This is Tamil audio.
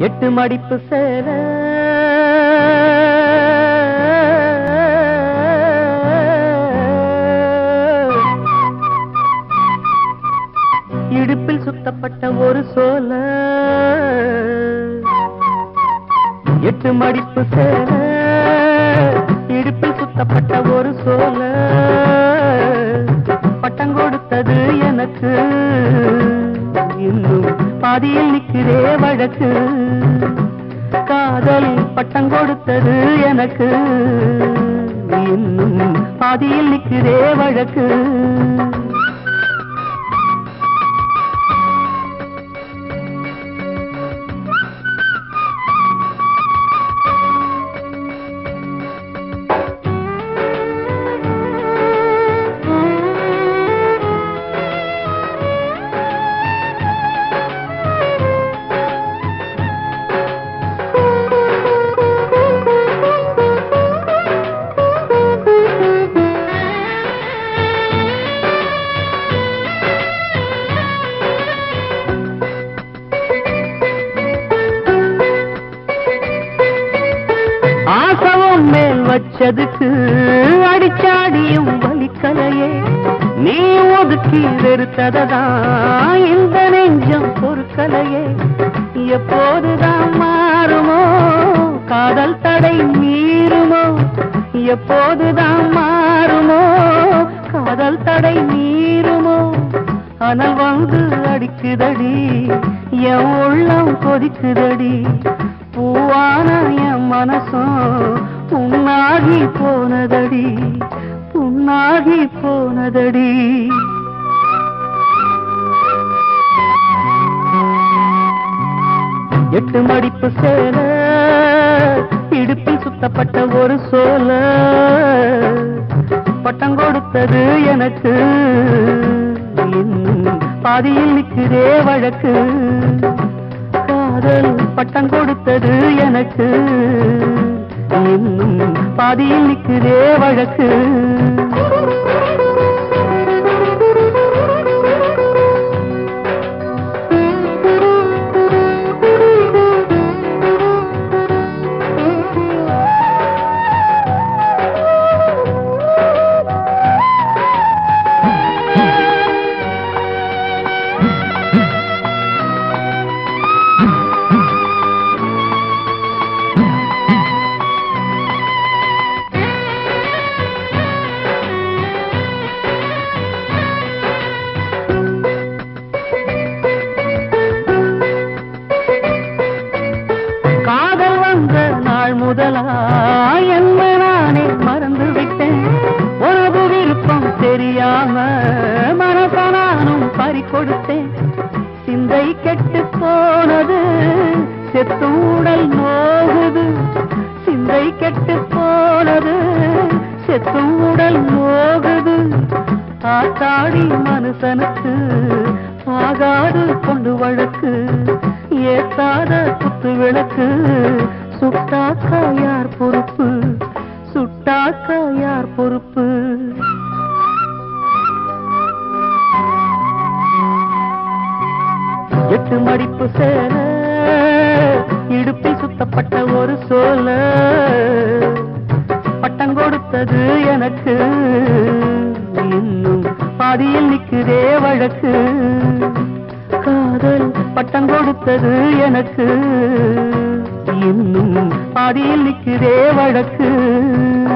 எட்டு மடிப்பு சேல இடுப்பில் சுத்தப்பட்ட ஒரு சோல எட்டு மடிப்பு சேல இடுப்பில் சுத்தப்பட்ட ஒரு சோல பட்டம் கொடுத்தது எனக்கு இன்னும் பாதியில் நிற்கிறே வழக்கு காதல் பட்டம் கொடுத்தது எனக்கு இன்னும் பாதியில் நிற்கிறே வழக்கு ஆசவம் மேல் வச்சதுக்கு அடிச்சாடியும் வலிக்கலையே நீ ஒதுக்கி வெறுத்ததான் இந்த நெஞ்சம் பொறுக்கலையே எப்போதுதான் மாறுமோ காதல் தடை மீறுமோ எப்போதுதான் மாறுமோ காதல் தடை மீறுமோ அனல் வந்து அடிக்குதடி என் உள்ளம் கொதிக்குதடி பூவான என் மனசும் புண்ணாகி போனதடி புண்ணாகி போனதடி எட்டு மடிப்பு சேல இடுப்பில் சுத்தப்பட்ட ஒரு சோல பட்டம் கொடுத்தது எனக்கு இன்னும் பாதியில் நிற்கிறே வழக்கு காதல் பட்டம் கொடுத்தது எனக்கு இன்னும் பாதியில் நிற்கிறே வழக்கு முதலா என்ன நானே மறந்து விட்டேன் உனது விருப்பம் தெரியாம மனசனானும் பறி கொடுத்தேன் சிந்தை கெட்டு போனது செத்தும் உடல் நோகுது சிந்தை கெட்டு போனது செத்தும் உடல் நோகுது ஆத்தாடி மனுஷனுக்கு ஆகாது கொண்டு வழக்கு ஏத்தாத குத்து விளக்கு சுட்டாக்கா யார் பொறுப்பு சுட்டாக்கா யார் பொறுப்பு எட்டு மடிப்பு சேல இடுப்பில் சுத்தப்பட்ட ஒரு சோல பட்டம் கொடுத்தது எனக்கு இன்னும் பாதியில் நிற்கிறே வழக்கு காதல் பட்டம் கொடுத்தது எனக்கு இன்னும் பாதியில் நிற்கிறே வழக்கு